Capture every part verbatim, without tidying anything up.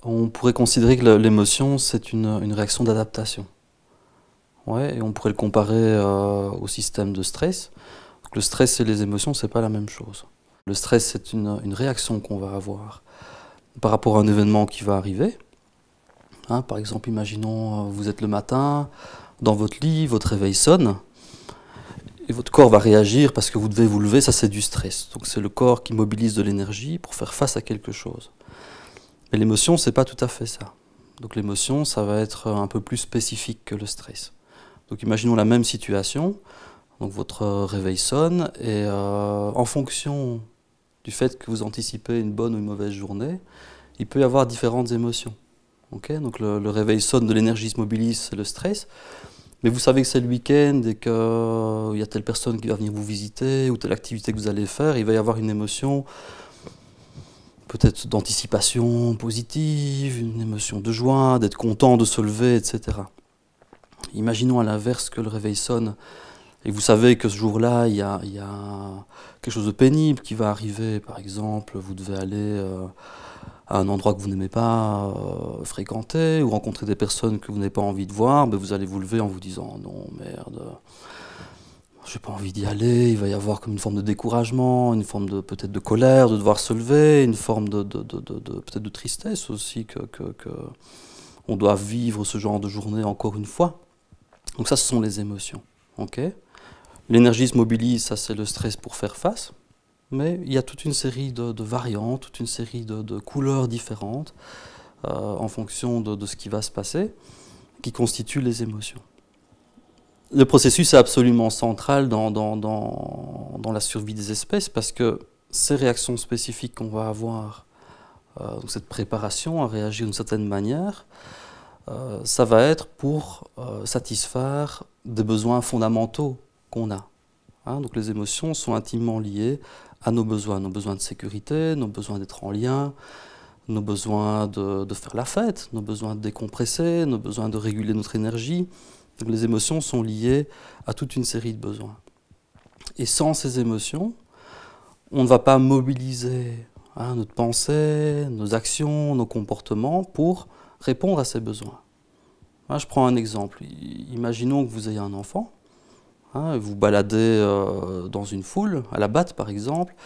On pourrait considérer que l'émotion, c'est une, une réaction d'adaptation. Ouais, et on pourrait le comparer euh, au système de stress. Donc, le stress et les émotions, c'est pas la même chose. Le stress, c'est une, une réaction qu'on va avoir par rapport à un événement qui va arriver. Hein, par exemple, imaginons, vous êtes le matin, dans votre lit, votre réveil sonne, et votre corps va réagir parce que vous devez vous lever, ça c'est du stress. Donc c'est le corps qui mobilise de l'énergie pour faire face à quelque chose. Mais l'émotion, c'est pas tout à fait ça. Donc l'émotion, ça va être un peu plus spécifique que le stress. Donc imaginons la même situation, donc votre réveil sonne, et euh, en fonction du fait que vous anticipez une bonne ou une mauvaise journée, il peut y avoir différentes émotions. Okay, donc le, le réveil sonne, de l'énergie se mobilise, c'est le stress. Mais vous savez que c'est le week-end et qu'il euh, y a telle personne qui va venir vous visiter ou telle activité que vous allez faire, il va y avoir une émotion peut-être d'anticipation positive, une émotion de joie, d'être content de se lever, et cetera. Imaginons à l'inverse que le réveil sonne et vous savez que ce jour-là, il y a, il y a quelque chose de pénible qui va arriver. Par exemple, vous devez aller euh, à un endroit que vous n'aimez pas euh, fréquenter ou rencontrer des personnes que vous n'avez pas envie de voir, ben vous allez vous lever en vous disant « non, merde, j'ai pas envie d'y aller », il va y avoir comme une forme de découragement, une forme de peut-être de colère de devoir se lever, une forme de, de, de, de, de peut-être de tristesse aussi que, que, que on doit vivre ce genre de journée encore une fois. Donc ça, ce sont les émotions. Okay, l'énergie se mobilise, ça c'est le stress pour faire face. Mais il y a toute une série de, de variantes, toute une série de, de couleurs différentes euh, en fonction de, de ce qui va se passer, qui constituent les émotions. Le processus est absolument central dans, dans, dans, dans la survie des espèces parce que ces réactions spécifiques qu'on va avoir, euh, donc cette préparation à réagir d'une certaine manière, euh, ça va être pour euh, satisfaire des besoins fondamentaux qu'on a. Hein, donc les émotions sont intimement liées à nos besoins, nos besoins de sécurité, nos besoins d'être en lien, nos besoins de, de faire la fête, nos besoins de décompresser, nos besoins de réguler notre énergie. Donc les émotions sont liées à toute une série de besoins. Et sans ces émotions, on ne va pas mobiliser hein, notre pensée, nos actions, nos comportements pour répondre à ces besoins. Hein, je prends un exemple. Imaginons que vous ayez un enfant. Hein, vous baladez euh, dans une foule, à la batte par exemple,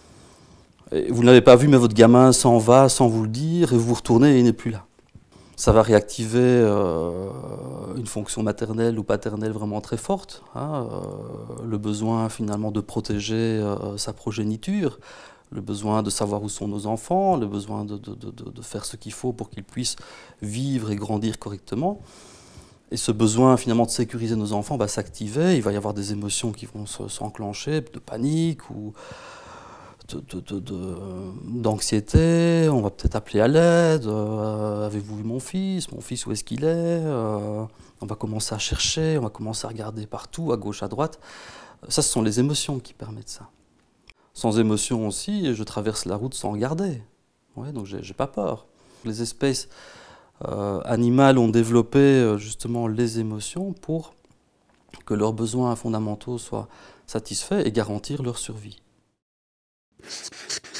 et vous ne l'avez pas vu, mais votre gamin s'en va sans vous le dire, et vous vous retournez et il n'est plus là. Ça va réactiver euh, une fonction maternelle ou paternelle vraiment très forte, hein, euh, le besoin finalement de protéger euh, sa progéniture, le besoin de savoir où sont nos enfants, le besoin de, de, de, de faire ce qu'il faut pour qu'ils puissent vivre et grandir correctement. Et ce besoin finalement de sécuriser nos enfants va s'activer, il va y avoir des émotions qui vont s'enclencher, de panique ou d'anxiété, on va peut-être appeler à l'aide, euh, avez-vous vu mon fils, mon fils où est-ce qu'il est, euh, on va commencer à chercher, on va commencer à regarder partout, à gauche, à droite. Ça, ce sont les émotions qui permettent ça. Sans émotion aussi, je traverse la route sans regarder, ouais, donc j'ai pas peur. Les espèces Euh, animales ont développé euh, justement les émotions pour que leurs besoins fondamentaux soient satisfaits et garantir leur survie.